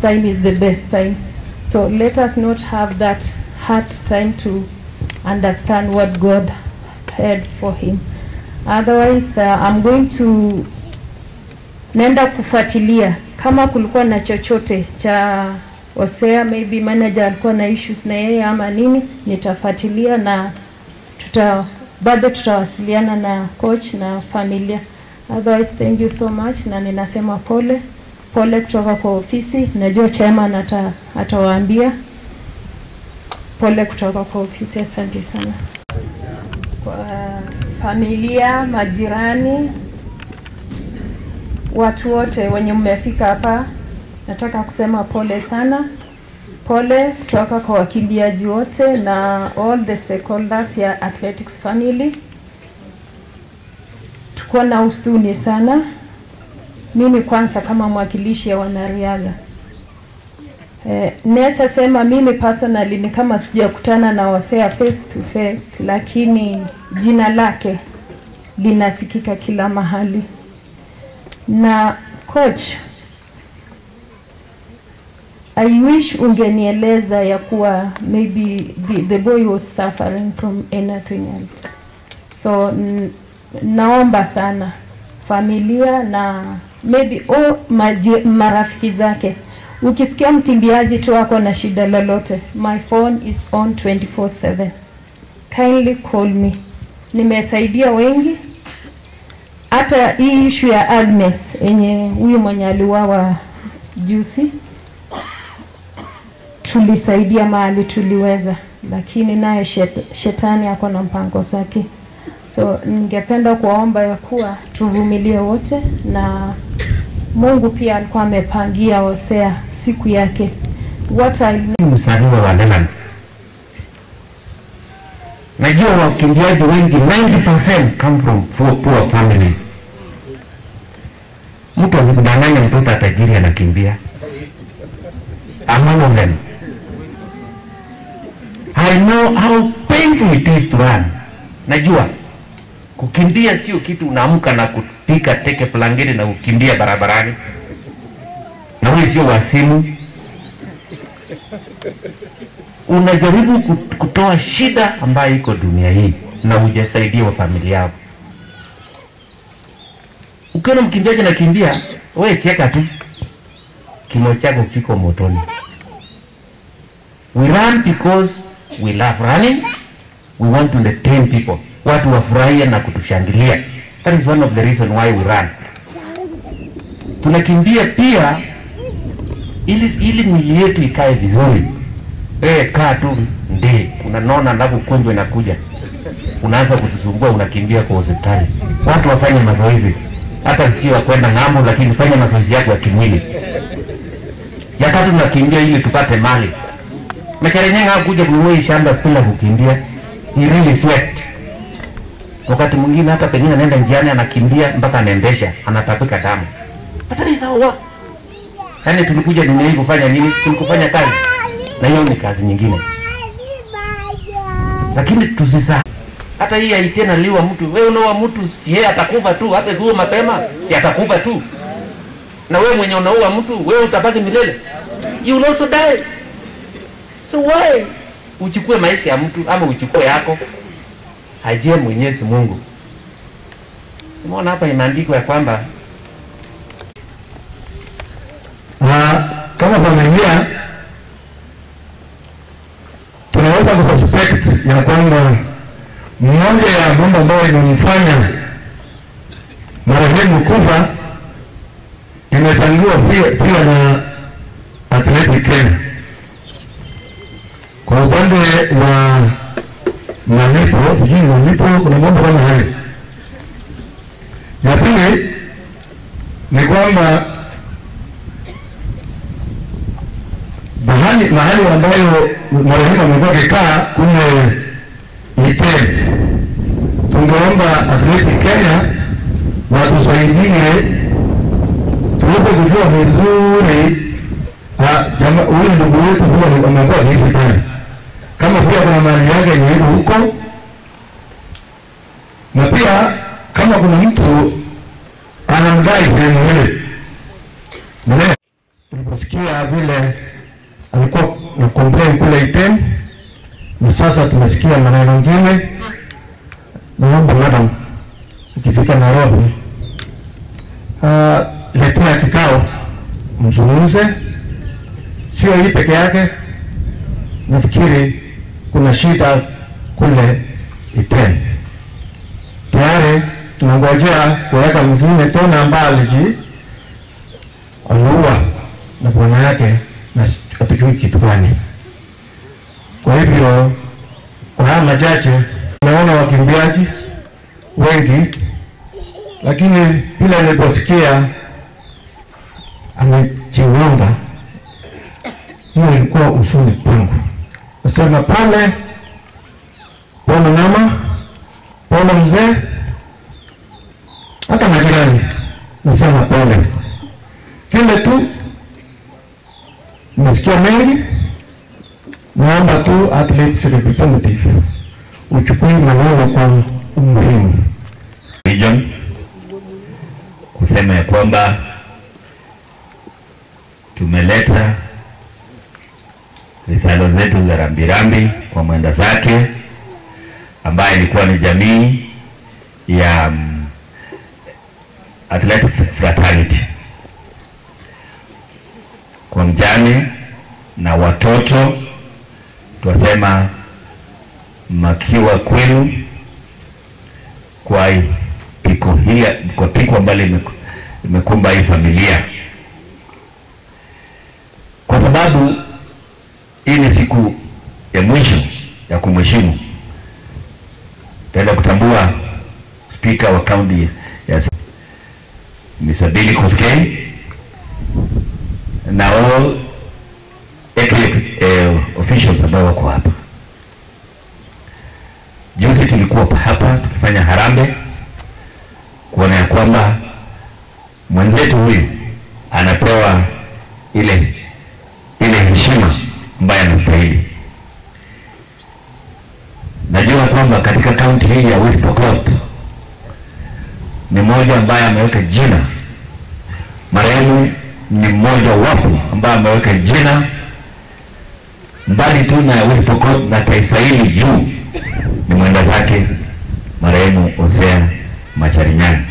time is the best time. So let us not have that hard time to understand what God had for him. Otherwise, I'm going to nenda kufuatilia kama kulikuwa na chochote cha Hosea, maybe manager alikuwa na issues na yeye ama nini, nitafuatilia na bado tutawasiliana na coach na familia. Otherwise, thank you so much, na ninasema pole kutoka kwa ofisi. Najua chairman atawaambia pole kutoka kwa ofisi. Asante sana kwa familia, majirani, watu wote wenye mmefika hapa. Nataka kusema pole sana, pole kutoka kwa wakimbiaji wote na all the stakeholders ya athletics family. Tuko na huzuni sana. Mimi kwanza kama mwakilishi ya wanariadha, naweza sema mimi personally ni kama sijakutana na Hosea face to face, lakini jina lake linasikika kila mahali. Na coach, I wish ungenieleza ya kuwa maybe the boy was suffering from anything else. So naomba sana familia na maybe marafiki zake, ukisikia mkimbiaji tu wako na shida lolote, my phone is on 24/7. Kindly call me. Nimesaidia wengi. Hata hii issue ya Agnes yenye huyu mwenye aliuawa juzi, tulisaidia mahali tuliweza, lakini naye shetani ako na mpango zake. So ningependa kuomba ya kuwa tuvumilie wote, na Mungu pia alikuwa amepangia Hosea siku yake. Msalimu wa Leland. Najua wakimbiaji wengi 90% come from poor families. Mtu asikudanganya mtoto tajiri anakimbia. Among them, I know how painful it is to run. Najua kukimbia sio kitu unaamka na kupika teke plangeni na kukimbia barabarani. Na wewe sio wasimu. Unajaribu kutoa shida ambayo iko dunia hii na hujasaidia wa familia yako. Ukiona mkimbiaji anakimbia, wewe cheka tu. Kimo chako kiko motoni. We run because we love running. We want to entertain people. Watu wafurahie na kutushangilia. That is one of the reason why we run. Tunakimbia pia ili mwili yetu ikae vizuri. Kaa tu ndiye unanona na ugonjwa inakuja. Unaanza kutusumbua, unakimbia kwa hospitali. Watu wafanye mazoezi. Hata sio kwenda ng'ambo, lakini fanya mazoezi yako ya kimwili. Ya tatu tunakimbia ili tupate mali. Mekarenyenga kuja kununua shamba bila kukimbia. Ni really sweat. Wakati mwingine hata pengine anaenda njiani anakimbia mpaka anaendesha, anatapika damu. Hata ni sawa. Yaani tulikuja dunia hii kufanya nini? Tulikufanya kazi. Na hiyo ni kazi nyingine. Lakini tusisahau hata hii haitena liwa mtu. Wewe unaoa mtu si yeye atakufa tu, hata huo mapema si atakufa tu. Na wewe mwenye unaoa mtu, wewe utabaki milele. You will also die. So why uchukue maisha ya mtu ama uchukue yako? Hajie Mwenyezi Mungu. Umeona hapa imeandikwa ya kwamba kama familia tunaweza kususpect ya kwamba mmoja ya mambo ambayo inamfanya marehemu kufa imechangiwa pia na Athletic Kenya. Kwa upande wa malipo, kuna mambo kama hayo. Ya pili ni kwamba mahali ambayo marehemu amekuwa akikaa kule Itemi, tungeomba Athletic Kenya watusaidie tuweze kujua vizuri huyu ndugu wetu huwa amekuwa akiishi sana. Kama pia kuna mali yake ni huko, na pia kama kuna mtu anamdai sehemu ile. kusikia vile alikuwa na complain kule Iten, na sasa tumesikia maneno mengine. Naomba madam, ukifika Nairobi, letea kikao mzungumze, sio hii peke yake. Nafikiri kuna shida kule Iten. Tayari tunangojea kuweka mwingine tena ambaye aliua na bwana yake na hatujui kitu gani. Kwa hivyo kwa haya machache naona wakimbiaji wengi, lakini bila niliposikia amejiunga, hiyo ilikuwa usuni kwangu. Nasema pale, pole mama, pole mzee, hata majirani nasema pole. Kile tu nimesikia mengi, naomba tu athletes representative uchukue maneno kwa umuhimu. Region kusema ya kwamba tumeleta risalo zetu za rambirambi kwa mwenda zake ambaye ilikuwa ni jamii ya Athletics Fraternity, kwa mjane na watoto. Twasema makiwa kwenu kwa piko hili, kwa piko ambalo imekumba hii familia, kwa sababu hii ni siku ya mwisho ya kumheshimu. Tenda kutambua speaker wa county ya Mr. Billy Koskei na all officials ambao wako hapa. Juzi tulikuwa hapa tukifanya harambe kuona ya kwamba mwenzetu huyu anapewa ile heshima ambayo anastahili. Najua kwamba katika kaunti hii ya West Pokot ni mmoja ambaye ameweka jina, marehemu ni mmoja wapo ambaye ameweka jina mbali tu na West Pokot na taifa hili juu, ni mwenda zake marehemu Osea Macharinyani.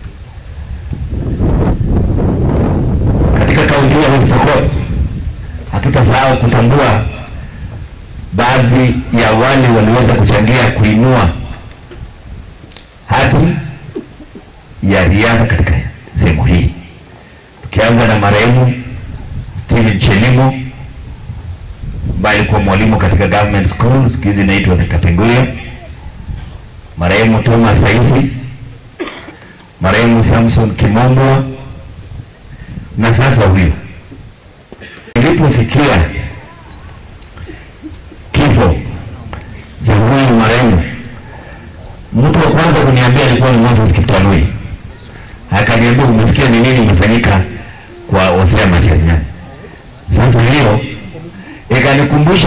Katika kaunti ya West Pokot hatutasahau kutambua baadhi ya wale waliweza kuchangia kuinua hadhi ya riadha katika sehemu hii, tukianza na marehemu Steven Chelimo ambaye alikuwa mwalimu katika government school, siku hizi inaitwa Kapenguria, marehemu Thomas Saisi, marehemu Samson Kimombwa, na sasa huyu. Niliposikia kifo cha huyu marehemu, mtu wa kwanza kuniambia alikuwa ni Moses Kitanui. Akaniambia, umesikia ni nini imefanyika kwa Osea Macharinyani? Sasa hiyo ikanikumbusha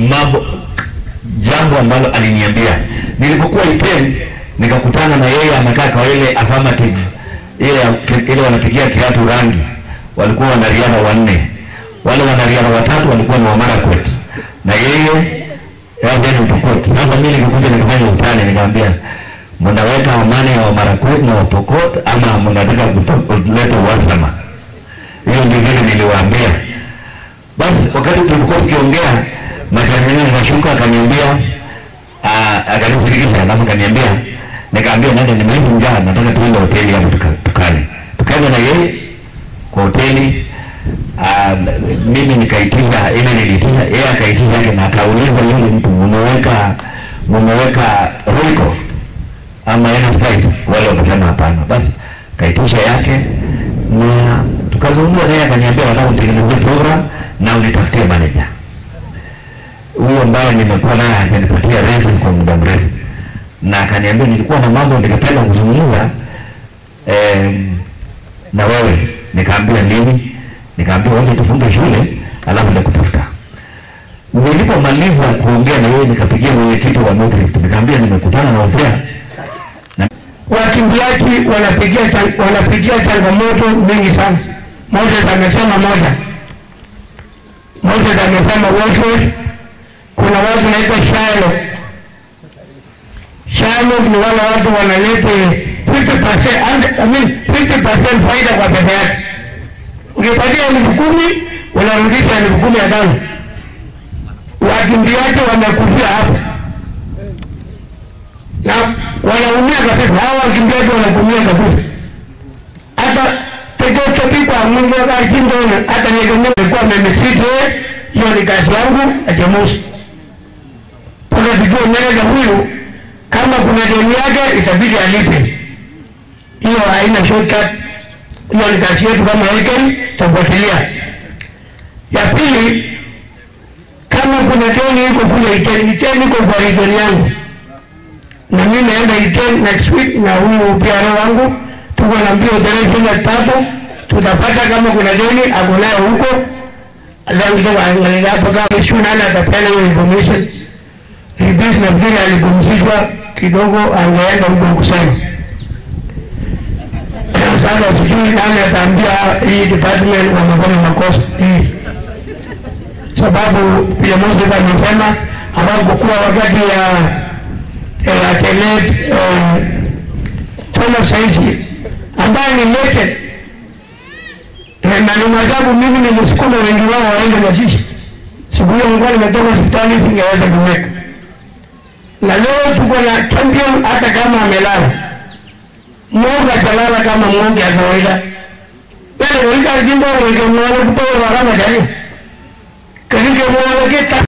jambo ambalo aliniambia nilipokuwa Iten. Nikakutana na yeye amekaa kwa ile affirmative ile wanapigia kiatu rangi. Walikuwa wanariadha wanne, wale wanariadha watatu walikuwa ni wa Marakwet na yeye West Pokot. Sasa mimi nikakuja nikafanya utani, nikamwambia, mnaweka amani ya Marakwet na Pokot ama mnataka kuleta uhasama? Hiyo ndio vile niliwaambia. Basi wakati tulipokuwa tukiongea, Macharinyani akashuka akaniambia, akanifikisha, alafu akaniambia, nikaambia nenda, nimeishi njaa, nataka tuende hoteli hapo tukale. Tukaenda na yeye kwa hoteli. Mimi nikaitisha ile nilitisha, yeye akaitisha yake, na akauliza yule mtu, mumeweka roiko ama fries? Wale wakasema hapana. Basi kaitisha yake na tukazungumza naye, akaniambia nataka kutengeneza program na unitafutie manager. Huyo ambaye nimekuwa naye akanipatia reference kwa muda mrefu, na akaniambia nilikuwa na mambo ningependa kuzungumza na wewe. Nikaambia nini? Nikaambia waje tufunge shule alafu nikutafuta. Nilipomaliza kuongea na yeye, nikapigia mwenyekiti wa North Rift, nikaambia nimekutana na Osea. Wakimbiaji wanapigia changamoto mingi sana. Moja amesema moja, Moses amesema wote. Kuna watu naitwa Shiloh ni wale watu wanalete 50% faida kwa pesa yake. Ukipatia 10,000 unarudisha 15,000. Wakimbiaji wamekufia hapo. Na wanaumia kabisa, hawa wakimbiaji wanaumia kabisa. Hata tegoto kwa Mungu akajindona, hata nyegemea kwa memesite, hiyo ni kazi yangu ajamusi. Kuna video mmoja huyu kama kuna deni yake itabidi alipe. Hiyo haina shortcut. Hiyo ni kazi yetu kama hekeni tafuatilia. Ya pili, kama kuna deni iko kule Iteni iko kwa region yangu. Na mimi naenda Iteni next week na huyu pia wangu tuko na mbio operation tatu, tutapata kama kuna deni akonayo huko. Leo ndio angalia hapo kama shuna na atapeana hiyo information. Ribisi na vile alipumzishwa kidogo angeenda huko kusema. Sasa sijui nani ataambia hii department wamefanya makosa hii. Sababu pia Moses amesema hawakuwa wakati ya Tenet Thomas Saisi ambaye ni lete na ni majabu mimi ni msukuma wengi wao waende na sisi. Siku hiyo nilikuwa nimetoka hospitali singeweza kumweka. Na leo tuko na champion hata kama amelala. Mungu atalala kama Mungu ya kawaida. Yale wika jimbo wike mwana kutoka kama jani. Kile mwana kita